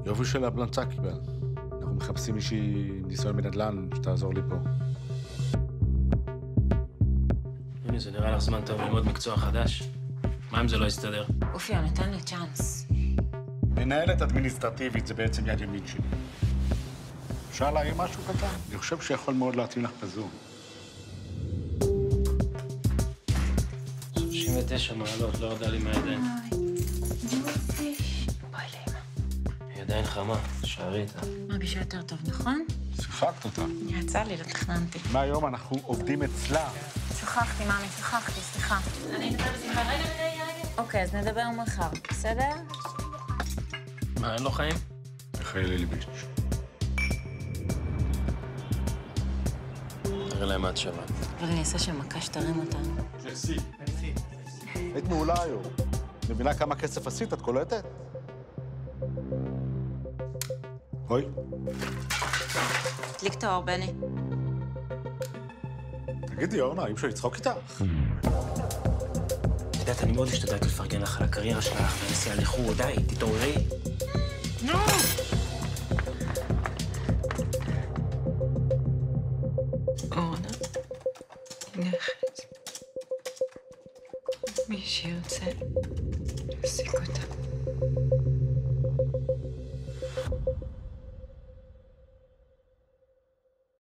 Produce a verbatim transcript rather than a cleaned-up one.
יופי של הבלנצה קיבל. אנחנו מחפשים מישהי עם ניסיון בנדל"ן שתעזור לי פה. הנה, זה נראה לך זמן טוב ללמוד מקצוע חדש. מה אם זה לא יסתדר? אופי, נתן לי צ'אנס. מנהלת אדמיניסטרטיבית זה בעצם יד ימין שלי. אפשר להעיר משהו קטן? אני חושב שיכול מאוד להתאים לך בזום. שלושים ותשע מעלות, לא ירדה לי מהידיים. יופי. בואי לאמא. היא עדיין חמה, שערי איתה. מרגישה יותר טוב, נכון? שיחקת אותה. יצא לי, לא תכננתי. מהיום אנחנו עובדים אצלה. שכחתי, מאמי, שכחתי, סליחה. אני אדבר בשיחה. רגע, רגע, רגע. אוקיי, אז נדבר מחר, בסדר? מה, אין לו חיים? מיכאל ליביץ'. נראה להם מה את שווה. אבל אני אעשה שמכה שתרים אותנו. ג'סי. היית מעולה היום. מבינה כמה כסף עשית, את קולטת? אוי. תדליק את האור, בני. תגידי, אורנה, אי אפשר לצחוק איתך? את יודעת, אני מאוד השתדלתי לפרגן לך על הקריירה שלך והנסיעה לחו"ל. די, תתעוררי. נו! אורנה, נכת. מי שירצה, להפסיק אותה.